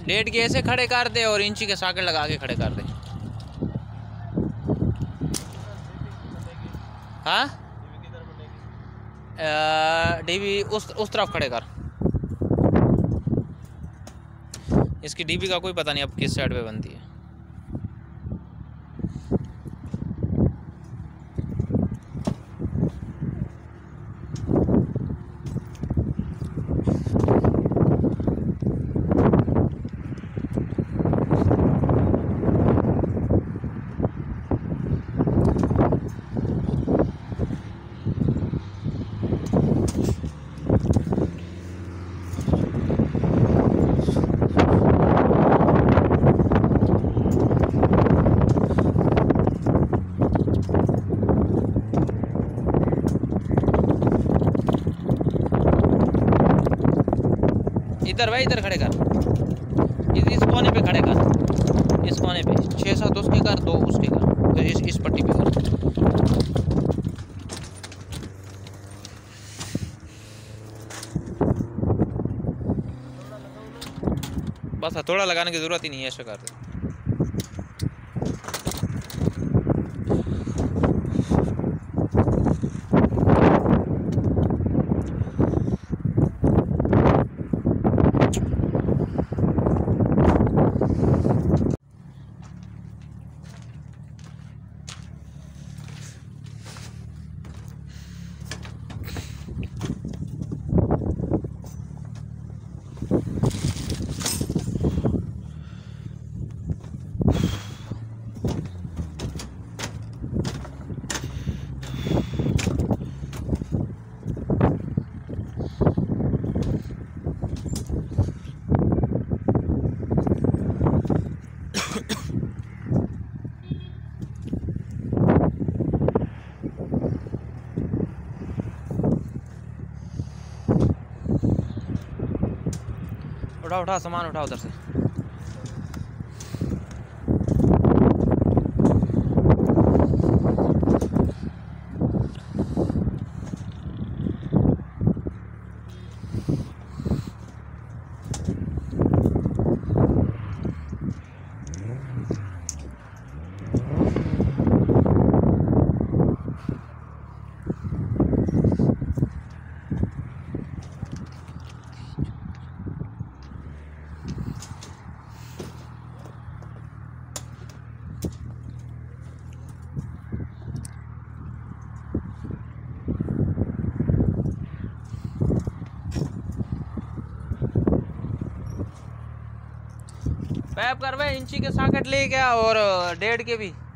1.5 के ऐसे खड़े कर दे और इंची के सॉकेट लगा के खड़े कर दे। हाँ डीबी उस तरफ खड़े कर। इसकी डीबी का कोई पता नहीं अब किस साइड पे बनती है। इधर भाई, इधर खड़े कर, इस कोने पे खड़े कर, इस कोने पे 6-7 उसके कर, 2 उसके कर, तो इस पट्टी पे कर। बस थोड़ा लगाने की जरूरत ही नहीं है, ऐसा कर दे। उठा उठा सामान उठा उधर से। पैप करवे इंची के सॉकेट ले गया और 1.5 के भी।